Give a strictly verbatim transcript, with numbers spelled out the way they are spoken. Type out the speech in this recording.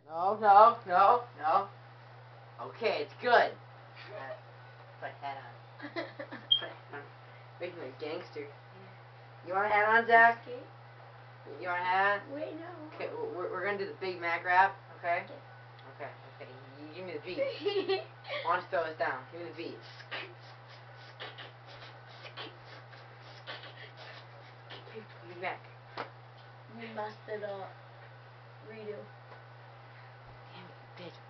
No, no, no, no. Okay, it's good. Put a hat on. Put a hat on. Making me a gangster. You want a hat on, Zach? You want a hat? Wait, no. Okay, we're, we're gonna do the Big Mac rap, okay? Okay, okay. You give me the beat. Why don't you throw this down? Give me the beat. Big Mac. You messed it up. Redo. Damn it, bitch.